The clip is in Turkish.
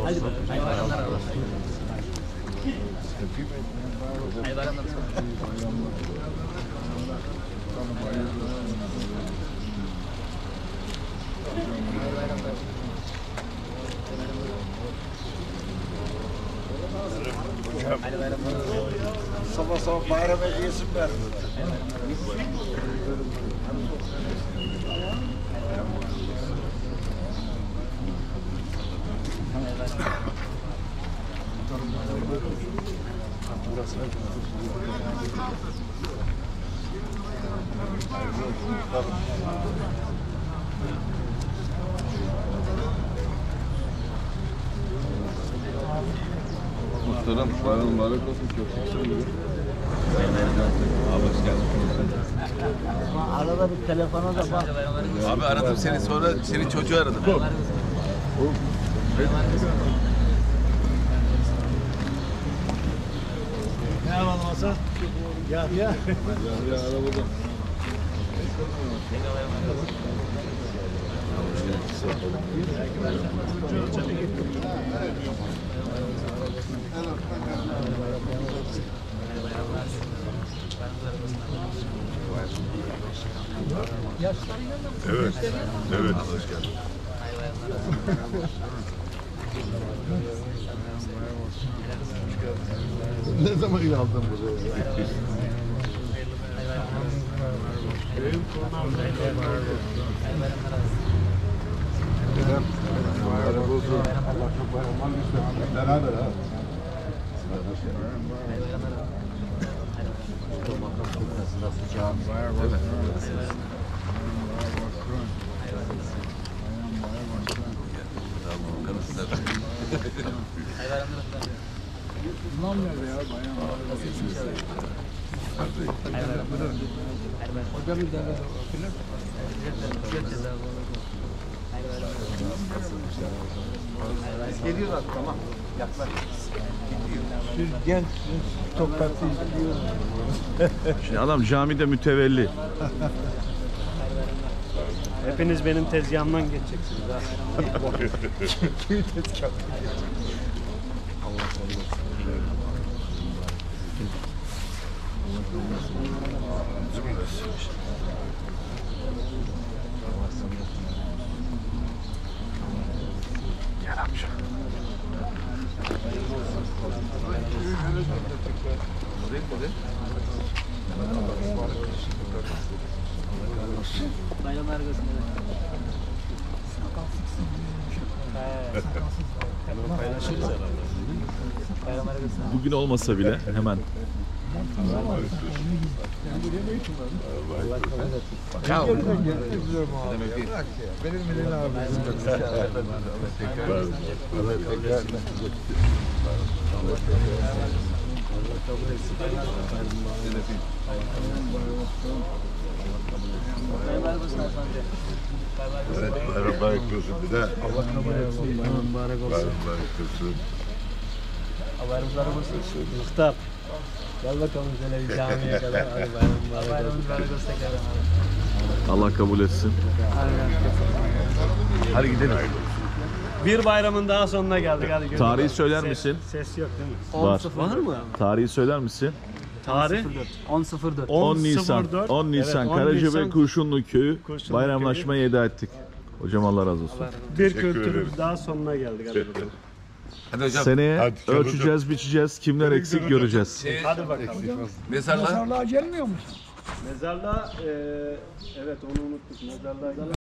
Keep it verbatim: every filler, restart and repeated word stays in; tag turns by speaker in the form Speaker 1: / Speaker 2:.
Speaker 1: Hadi bakalım. Hayırlı bayramlar Allah. Hayırlı bayramlar. Hayırlı bayramlar.
Speaker 2: Sabah sabah bayram hediyesi ver.
Speaker 3: Muhterem, bayram mübarek olsun. Çok şükür. Abi hoş geldin.
Speaker 2: Arada bir telefona da bak.
Speaker 3: Abi aradım seni, sonra seni çocuğu aradım.
Speaker 2: Ne yapalım Hasan? Ya ya.
Speaker 3: Ya arabada. Evet, evet. Hoş geldin. Ne zaman aldın buraya? Dedem, bayram olsun. Allah çok bayramlar göstersin. Beraber ha.
Speaker 2: Geliyorlar tamam. Yaklaş. Siz genç, topraklı izliyorsunuz.
Speaker 4: Şimdi adam camide mütevelli.
Speaker 5: Hepiniz benim tezgahımdan geçeceksiniz ha.
Speaker 2: Kimi tezgah?
Speaker 4: Gel amca.
Speaker 1: Bayramlar arasında. Paylaşırız herhalde. Bayramlar arasında.
Speaker 4: Bugün olmasa bile hemen.
Speaker 3: Ciao.
Speaker 2: Benim Melin abi.
Speaker 1: Bayramlar arasında efendim.
Speaker 3: Evet, bayram mübarek olsun bir de.
Speaker 2: Allah kabul etsin. Bayram mübarek olsun.
Speaker 3: Bayram mübarek olsun.
Speaker 1: Bayramlar arasında.
Speaker 5: Muhtar. Gel bakalım şöyle bir camiye kadar. Hadi bayram mübarek olsun.
Speaker 1: Bayramlar arasında.
Speaker 4: Allah kabul etsin. Hadi gidelim.
Speaker 5: Bir bayramın daha sonuna geldik. Hadi görüşürüz.
Speaker 4: Tarihi söyler
Speaker 5: Ses-
Speaker 4: misin?
Speaker 5: Ses yok değil mi?
Speaker 4: Var.
Speaker 5: Var mı?
Speaker 4: Tarihi söyler misin?
Speaker 5: Tarih?
Speaker 1: on sıfır dört.
Speaker 4: on Nisan. on Nisan.
Speaker 5: Evet, on
Speaker 4: Karacabey
Speaker 5: Nisan.
Speaker 4: Kurşunlu Köyü
Speaker 5: Kurşunlu
Speaker 4: bayramlaşmayı eda ettik. Hocam Allah razı olsun.
Speaker 5: Bir
Speaker 3: Teşekkür
Speaker 5: kültürün
Speaker 3: ederim.
Speaker 5: daha sonuna geldik. Hadi bakalım.
Speaker 3: Hadi hocam.
Speaker 4: Seneye
Speaker 3: Hadi canım.
Speaker 4: ölçeceğiz, biçeceğiz. Kimler eksik göreceğiz.
Speaker 5: Hadi bakalım.
Speaker 3: Mezarlar.
Speaker 2: Mezarlığa gelmiyor musun?
Speaker 5: Mezarlığa, eee evet onu unuttuk. Mezarlığa